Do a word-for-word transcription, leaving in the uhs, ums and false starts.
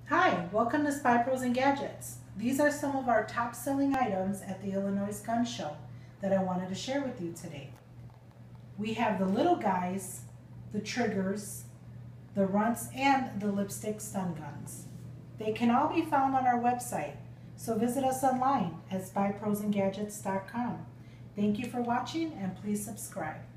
Hi, welcome to Spy Pros and Gadgets. These are some of our top selling items at the Illinois Gun Show that I wanted to share with you today. We have the little guys, the triggers, the runts, and the lipstick stun guns. They can all be found on our website, so visit us online at spy pros and gadgets dot com. Thank you for watching and please subscribe.